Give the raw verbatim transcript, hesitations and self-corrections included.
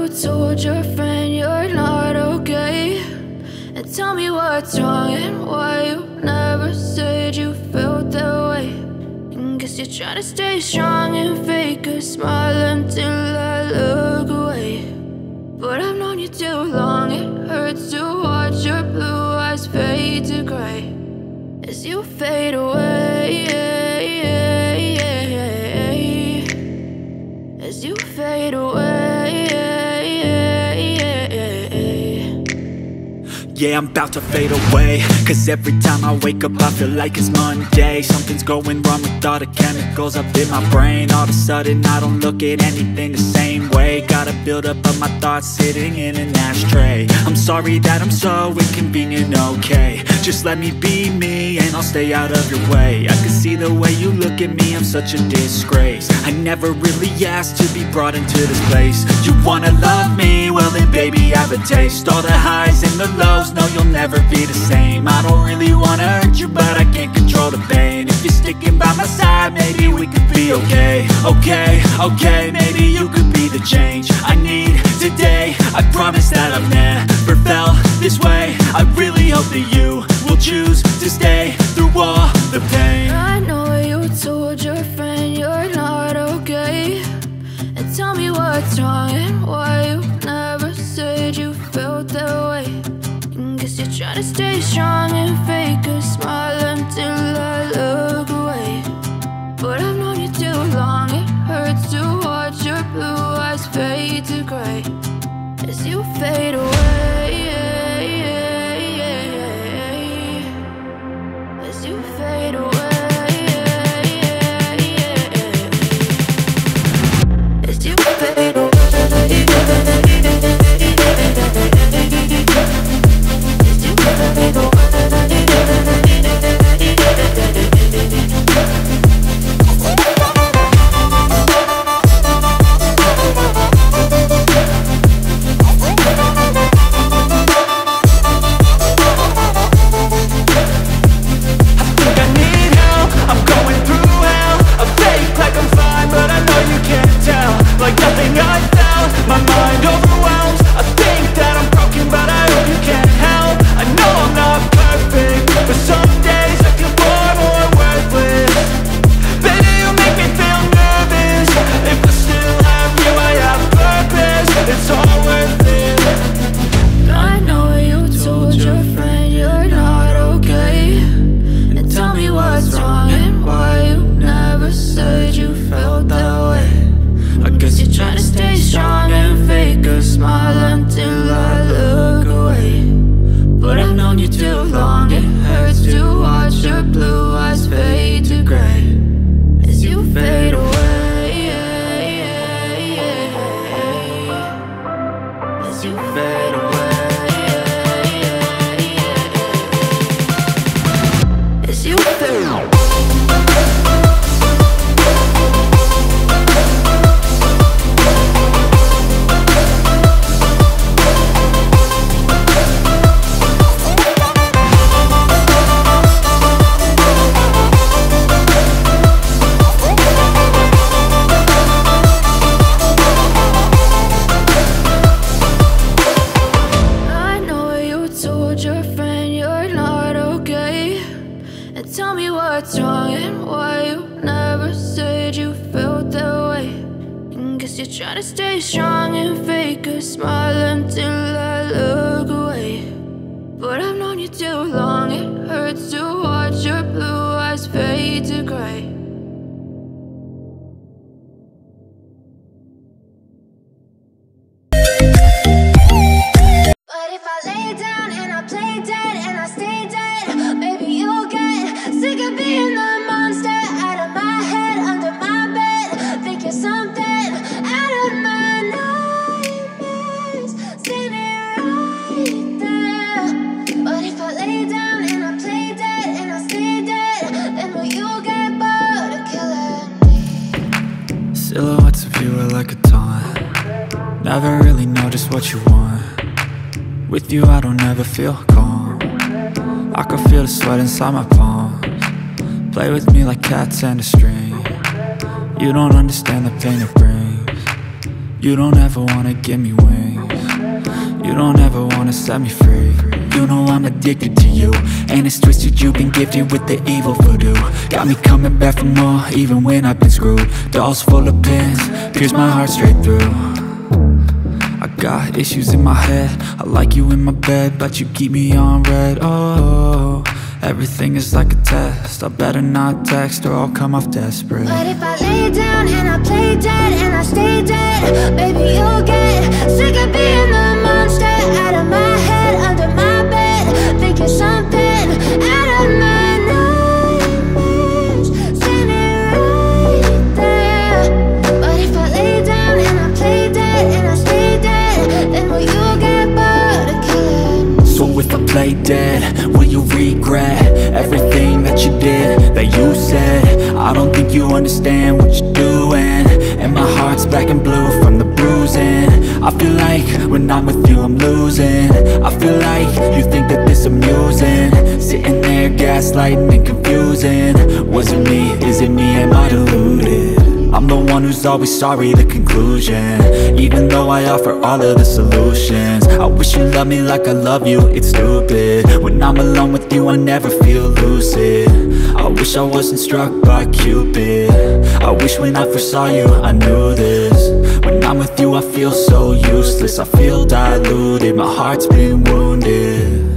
told your friend you're not okay, and tell me what's wrong and why you never said you felt that way. And guess you're trying to stay strong and fake a smile until I look away. But I've known you too long, it hurts to watch your blue eyes fade to gray as you fade away, as you fade away. Yeah, I'm about to fade away, cause every time I wake up I feel like it's Monday. Something's going wrong with all the chemicals up in my brain. All of a sudden I don't look at anything the same way. Gotta build up of my thoughts sitting in an ashtray. I'm sorry that I'm so inconvenient, okay. Just let me be me and I'll stay out of your way. I can see the way you look at me, I'm such a disgrace. I never really asked to be brought into this place. You wanna love me? Well then baby, have a taste. All the highs and the lows, no, you'll never be the same. I don't really wanna hurt you, but I can't control the pain. If you're sticking by my side, maybe we could be okay. Okay, okay, maybe you could be the change I need today. I promise that I've never felt this way. I really hope that you will choose to stay through all the pain. I know you told your friend you're not okay, and tell me what's wrong and why you never said you felt that way. Guess you're trying to stay strong and fake a smile until I look away. But I've known you too long, it hurts to watch your blue eyes fade to gray as you fade away, as you fade away, as you fade away. Silhouettes of you are like a taunt. Never really know just what you want. With you I don't ever feel calm. I can feel the sweat inside my palms. Play with me like cats and a string. You don't understand the pain it brings. You don't ever wanna give me wings. You don't ever wanna set me free. You know I'm addicted to you, and it's twisted, you've been gifted with the evil voodoo. Got me coming back for more, even when I've been screwed. Dolls full of pins, pierce my heart straight through. I got issues in my head, I like you in my bed, but you keep me on red. Oh, everything is like a test, I better not text or I'll come off desperate. But if I lay down and I play dead and I stay dead, baby, you'll get sick of being the monster out of my head, under my bed, thinking something out of my nightmares, standing right there. But if I lay down and I play dead and I stay dead, then will you get bored of killing? So if I play dead, will you regret everything that you did, that you said? I don't think you understand what you're doing, and my heart's black and blue from the bruising. I feel like when I'm with you I'm losing. I feel like you think that this amusing, sitting there gaslighting and confusing. Was it me? Is it me? Am I deluded? I'm the one who's always sorry, the conclusion, even though I offer all of the solutions. I wish you loved me like I love you, it's stupid. When I'm alone with you I never feel lucid. I wish I wasn't struck by Cupid. I wish when I first saw you I knew this. When I'm with you I feel so useless, I feel diluted, my heart's been wounded.